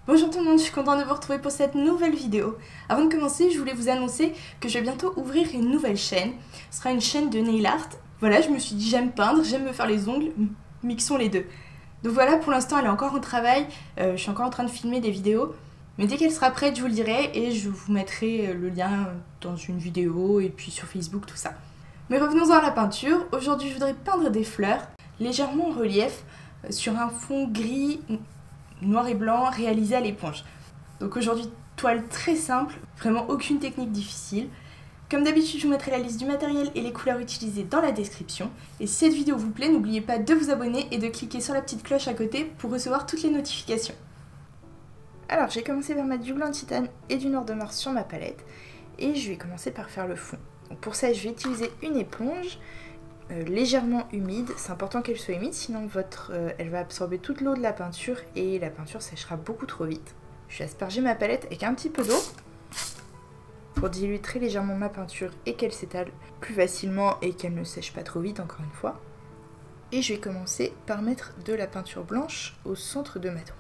Bonjour tout le monde, je suis contente de vous retrouver pour cette nouvelle vidéo. Avant de commencer, je voulais vous annoncer que je vais bientôt ouvrir une nouvelle chaîne. Ce sera une chaîne de nail art. Voilà, je me suis dit j'aime peindre, j'aime me faire les ongles, mixons les deux. Donc voilà, pour l'instant elle est encore en travail, je suis encore en train de filmer des vidéos. Mais dès qu'elle sera prête, je vous le dirai et je vous mettrai le lien dans une vidéo et puis sur Facebook, tout ça. Mais revenons-en à la peinture. Aujourd'hui, je voudrais peindre des fleurs légèrement en relief sur un fond gris noir et blanc réalisé à l'éponge. Donc aujourd'hui, toile très simple, vraiment aucune technique difficile. Comme d'habitude, je vous mettrai la liste du matériel et les couleurs utilisées dans la description. Et si cette vidéo vous plaît, n'oubliez pas de vous abonner et de cliquer sur la petite cloche à côté pour recevoir toutes les notifications. Alors, j'ai commencé par mettre du blanc de titane et du noir de Mars sur ma palette. Et je vais commencer par faire le fond. Donc pour ça, je vais utiliser une éponge légèrement humide. C'est important qu'elle soit humide, sinon elle va absorber toute l'eau de la peinture et la peinture séchera beaucoup trop vite. Je vais asperger ma palette avec un petit peu d'eau pour diluer très légèrement ma peinture et qu'elle s'étale plus facilement et qu'elle ne sèche pas trop vite, encore une fois. Et je vais commencer par mettre de la peinture blanche au centre de ma toile.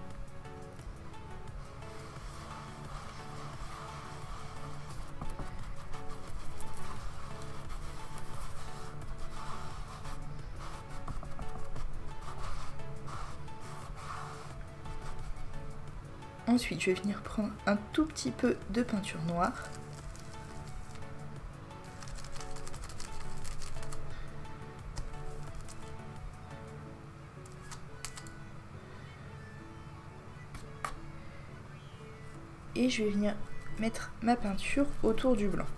Ensuite, je vais venir prendre un tout petit peu de peinture noire. Et je vais venir mettre ma peinture autour du blanc.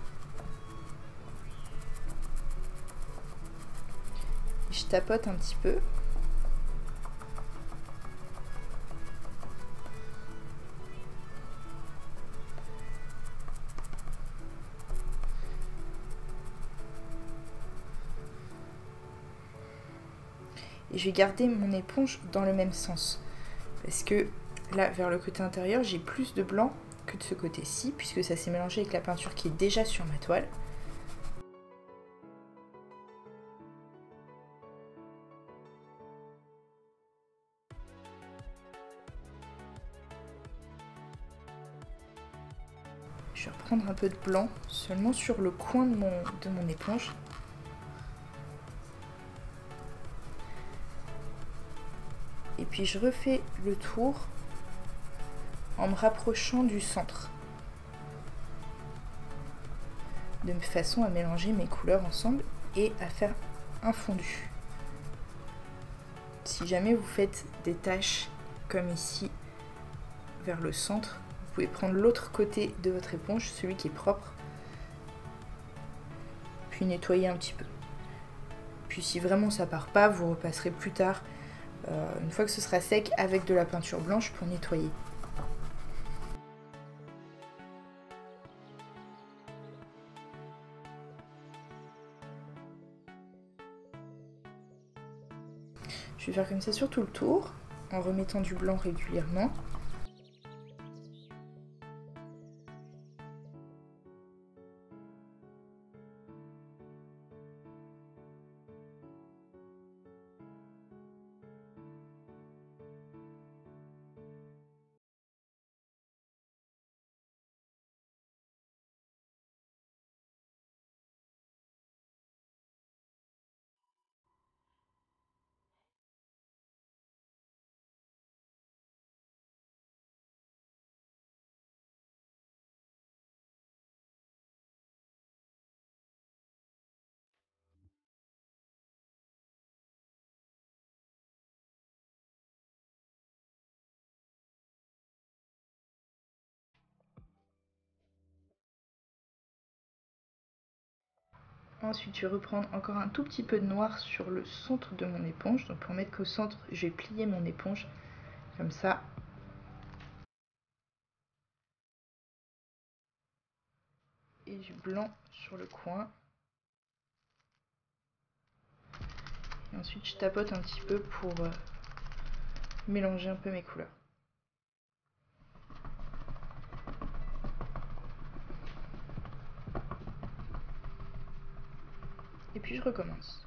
Je tapote un petit peu. Et je vais garder mon éponge dans le même sens. Parce que là, vers le côté intérieur, j'ai plus de blanc que de ce côté-ci, puisque ça s'est mélangé avec la peinture qui est déjà sur ma toile. Je vais reprendre un peu de blanc seulement sur le coin de mon éponge. Et puis je refais le tour en me rapprochant du centre, de façon à mélanger mes couleurs ensemble et à faire un fondu. Si jamais vous faites des taches comme ici vers le centre, vous pouvez prendre l'autre côté de votre éponge, celui qui est propre, puis nettoyer un petit peu. Puis si vraiment ça part pas, vous repasserez plus tard, une fois que ce sera sec, avec de la peinture blanche pour nettoyer. Je vais faire comme ça sur tout le tour, en remettant du blanc régulièrement. Ensuite, je vais reprendre encore un tout petit peu de noir sur le centre de mon éponge. Donc pour mettre qu'au centre, je vais plier mon éponge comme ça. Et du blanc sur le coin. Et ensuite, je tapote un petit peu pour mélanger un peu mes couleurs. Et puis je recommence.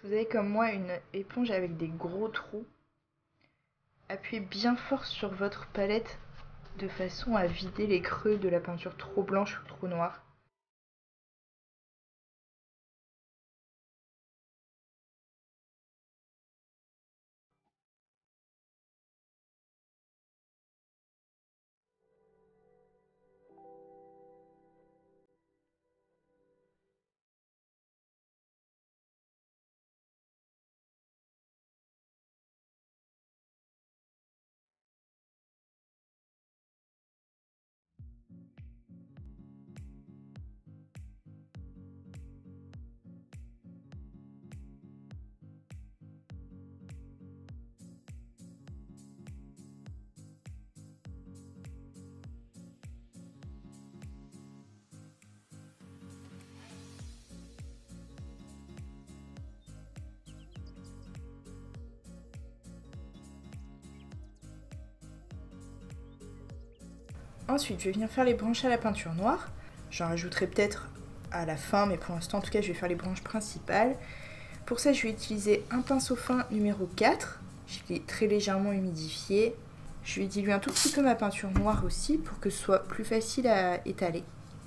Si vous avez comme moi une éponge avec des gros trous, appuyez bien fort sur votre palette de façon à vider les creux de la peinture trop blanche ou trop noire. Ensuite, je vais venir faire les branches à la peinture noire. J'en rajouterai peut-être à la fin, mais pour l'instant, en tout cas, je vais faire les branches principales. Pour ça, je vais utiliser un pinceau fin numéro 4. Je l'ai très légèrement humidifié. Je vais diluer un tout petit peu ma peinture noire aussi pour que ce soit plus facile à étaler.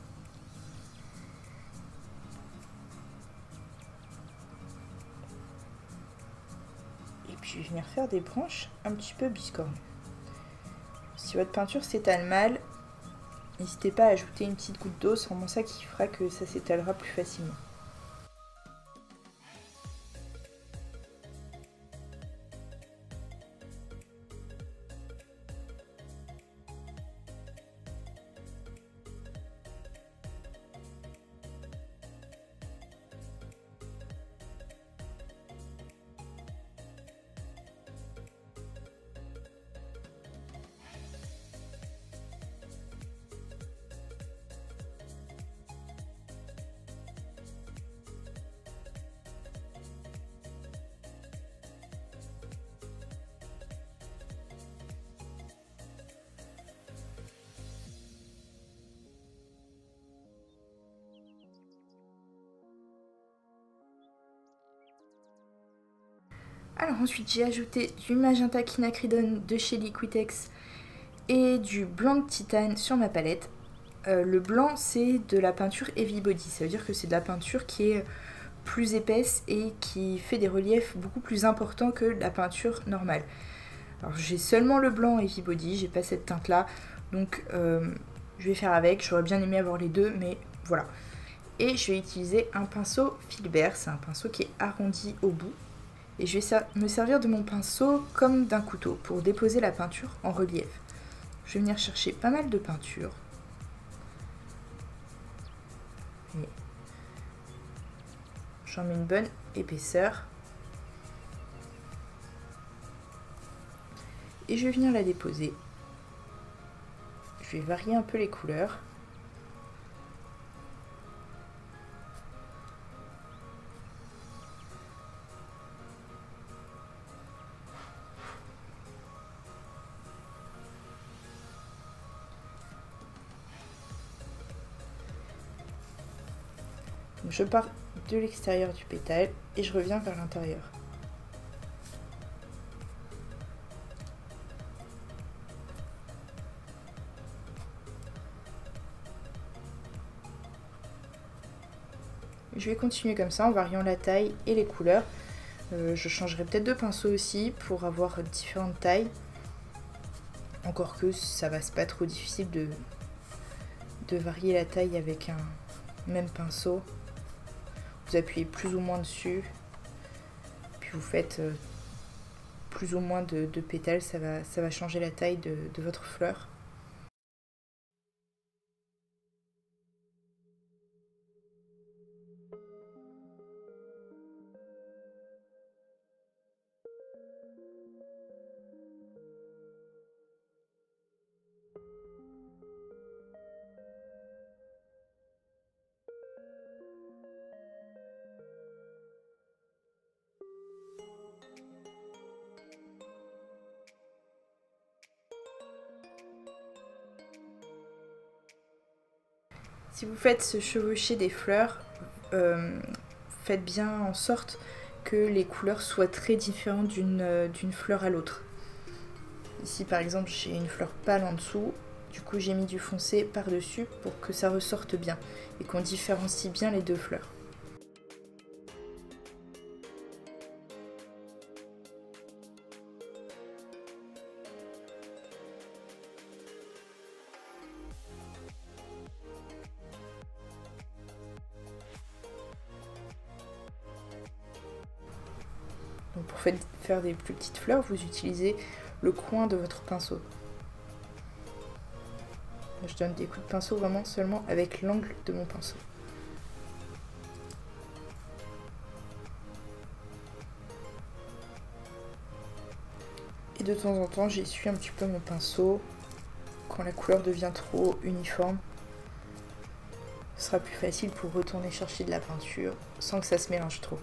Et puis, je vais venir faire des branches un petit peu biscornues. Si votre peinture s'étale mal, n'hésitez pas à ajouter une petite goutte d'eau, c'est vraiment ça qui fera que ça s'étalera plus facilement. Alors ensuite j'ai ajouté du magenta quinacridone de chez Liquitex et du blanc de titane sur ma palette. Le blanc c'est de la peinture Heavy Body, ça veut dire que c'est de la peinture qui est plus épaisse et qui fait des reliefs beaucoup plus importants que la peinture normale. Alors j'ai seulement le blanc Heavy Body, j'ai pas cette teinte là, donc je vais faire avec, j'aurais bien aimé avoir les deux mais voilà. Et je vais utiliser un pinceau Filbert, c'est un pinceau qui est arrondi au bout. Et je vais me servir de mon pinceau comme d'un couteau pour déposer la peinture en relief. Je vais venir chercher pas mal de peinture. Et j'en mets une bonne épaisseur. Et je vais venir la déposer. Je vais varier un peu les couleurs. Donc je pars de l'extérieur du pétale et je reviens vers l'intérieur. Je vais continuer comme ça en variant la taille et les couleurs. Je changerai peut-être de pinceau aussi pour avoir différentes tailles. Encore que ça va, c'est pas trop difficile de varier la taille avec un même pinceau. Vous appuyez plus ou moins dessus, puis vous faites plus ou moins de pétales, ça va changer la taille de votre fleur. Si vous faites se chevaucher des fleurs, faites bien en sorte que les couleurs soient très différentes d'une fleur à l'autre. Ici par exemple j'ai une fleur pâle en dessous, du coup j'ai mis du foncé par-dessus pour que ça ressorte bien et qu'on différencie bien les deux fleurs. Donc pour faire des plus petites fleurs, vous utilisez le coin de votre pinceau. Je donne des coups de pinceau vraiment seulement avec l'angle de mon pinceau. Et de temps en temps, j'essuie un petit peu mon pinceau quand la couleur devient trop uniforme. Ce sera plus facile pour retourner chercher de la peinture sans que ça se mélange trop.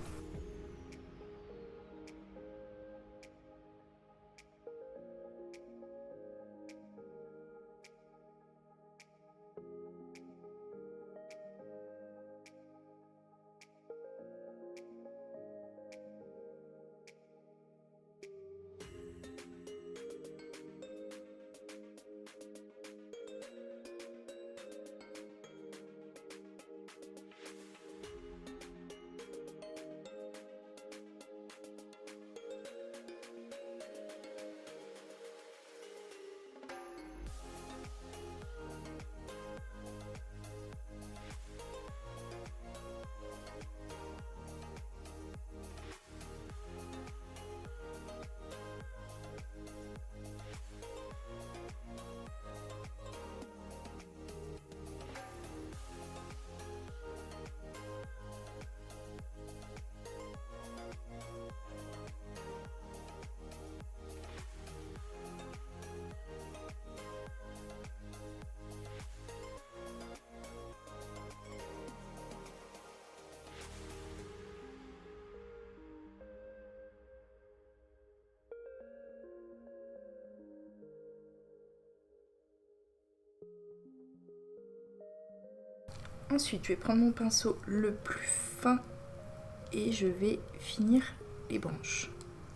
Ensuite, je vais prendre mon pinceau le plus fin et je vais finir les branches.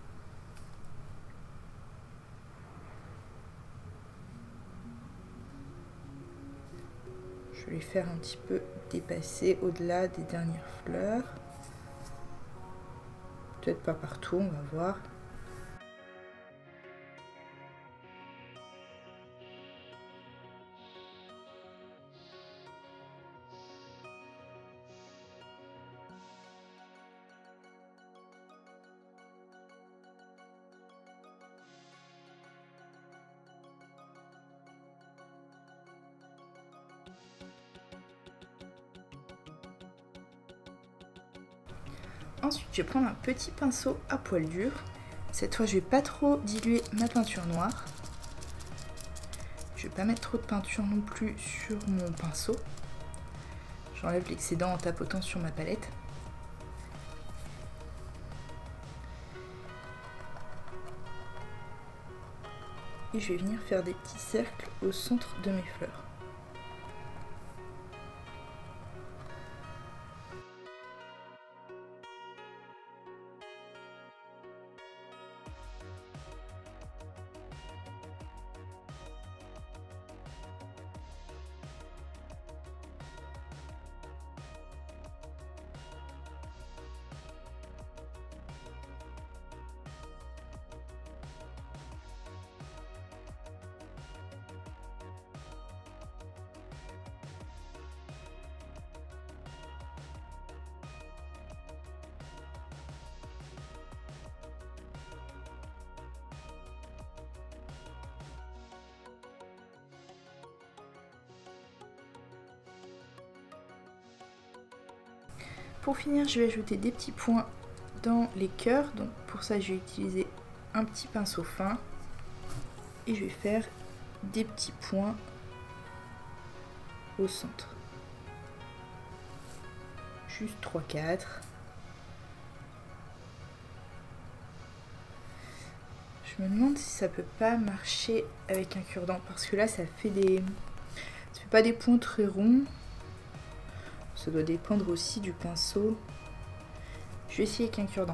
Je vais les faire un petit peu dépasser au-delà des dernières fleurs. Peut-être pas partout, on va voir. Ensuite, je vais prendre un petit pinceau à poil dur. Cette fois, je vais pas trop diluer ma peinture noire. Je vais pas mettre trop de peinture non plus sur mon pinceau. J'enlève l'excédent en tapotant sur ma palette. Et je vais venir faire des petits cercles au centre de mes fleurs. Pour finir, je vais ajouter des petits points dans les cœurs. Donc pour ça, je vais utiliser un petit pinceau fin et je vais faire des petits points au centre. Juste 3-4. Je me demande si ça peut pas marcher avec un cure-dent parce que là ça fait pas des points très ronds. Ça doit dépendre aussi du pinceau Je vais essayer avec un cure-dent.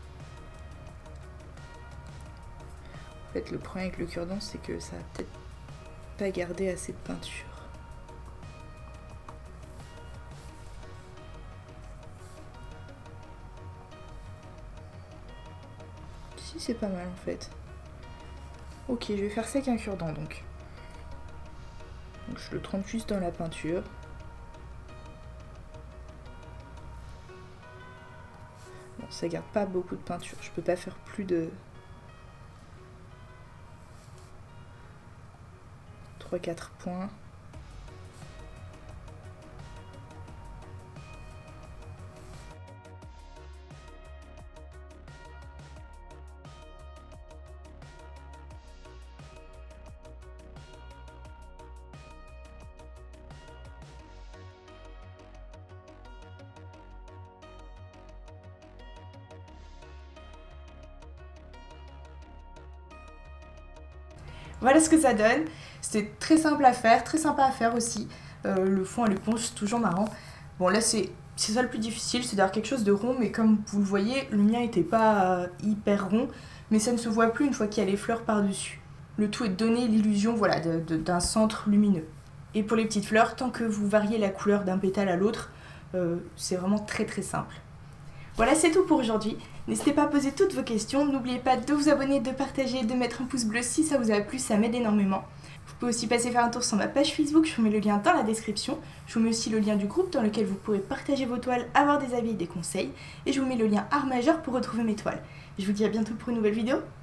En fait, le problème avec le cure-dent, c'est que ça va peut-être pas garder assez de peinture. Si, c'est pas mal en fait. Ok, je vais faire ça avec un cure-dent donc. Donc je le trempe juste dans la peinture. Bon, ça garde pas beaucoup de peinture. Je peux pas faire plus de 3-4 points. Voilà ce que ça donne. C'était très simple à faire, très sympa à faire aussi. Le fond à l'éponge, c'est toujours marrant. Bon là c'est ça le plus difficile, c'est d'avoir quelque chose de rond, mais comme vous le voyez, le mien n'était pas hyper rond, mais ça ne se voit plus une fois qu'il y a les fleurs par-dessus. Le tout est de donner l'illusion voilà, d'un centre lumineux. Et pour les petites fleurs, tant que vous variez la couleur d'un pétale à l'autre, c'est vraiment très très simple. Voilà, c'est tout pour aujourd'hui. N'hésitez pas à poser toutes vos questions. N'oubliez pas de vous abonner, de partager, de mettre un pouce bleu si ça vous a plu, ça m'aide énormément. Vous pouvez aussi passer faire un tour sur ma page Facebook, je vous mets le lien dans la description. Je vous mets aussi le lien du groupe dans lequel vous pourrez partager vos toiles, avoir des avis et des conseils. Et je vous mets le lien art majeur pour retrouver mes toiles. Je vous dis à bientôt pour une nouvelle vidéo.